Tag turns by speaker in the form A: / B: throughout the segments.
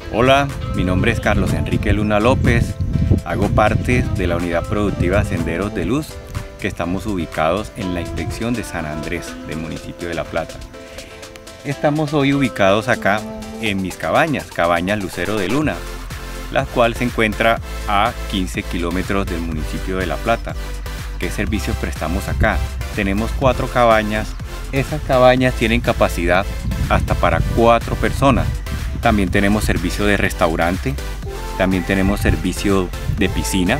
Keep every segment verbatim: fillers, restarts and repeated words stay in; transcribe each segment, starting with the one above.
A: Hola, mi nombre es Carlos Enrique Luna López, hago parte de la Unidad Productiva Senderos de Luz, que estamos ubicados en la inspección de San Andrés, del municipio de La Plata. Estamos hoy ubicados acá en mis cabañas, Cabañas Lucero de Luna, la cual se encuentra a quince kilómetros del municipio de La Plata. ¿Qué servicios prestamos acá? Tenemos cuatro cabañas, esas cabañas tienen capacidad hasta para cuatro personas. También tenemos servicio de restaurante, también tenemos servicio de piscina.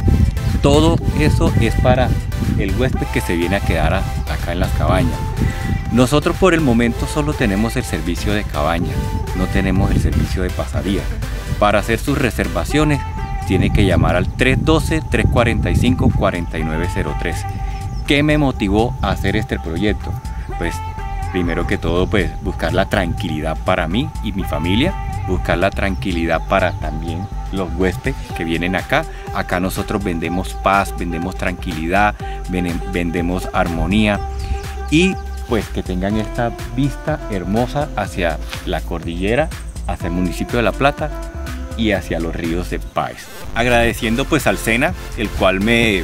A: Todo eso es para el huésped que se viene a quedar a, acá en las cabañas. Nosotros por el momento solo tenemos el servicio de cabaña, no tenemos el servicio de pasadía. Para hacer sus reservaciones tiene que llamar al tres uno dos, tres cuatro cinco, cuatro nueve cero tres. ¿Qué me motivó a hacer este proyecto? Pues primero que todo, pues buscar la tranquilidad para mí y mi familia, buscar la tranquilidad para también los huéspedes que vienen acá. Acá nosotros vendemos paz, vendemos tranquilidad, vendemos armonía y pues que tengan esta vista hermosa hacia la cordillera, hacia el municipio de La Plata y hacia los ríos de Páez. Agradeciendo pues al SENA, el cual me,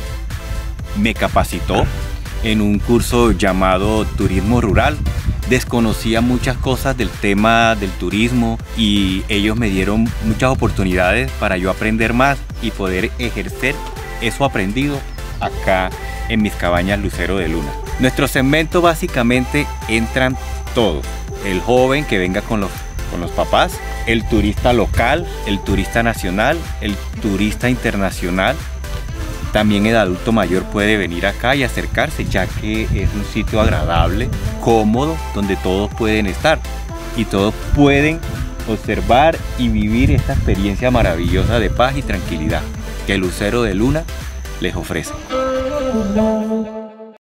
A: me capacitó en un curso llamado Turismo Rural. Desconocía muchas cosas del tema del turismo y ellos me dieron muchas oportunidades para yo aprender más y poder ejercer eso aprendido acá en mis cabañas Lucero de Luna. Nuestro segmento básicamente entran todos: el joven que venga con los, con los papás, el turista local, el turista nacional, el turista internacional. También el adulto mayor puede venir acá y acercarse, ya que es un sitio agradable, cómodo, donde todos pueden estar y todos pueden observar y vivir esta experiencia maravillosa de paz y tranquilidad que Lucero de Luna les ofrece.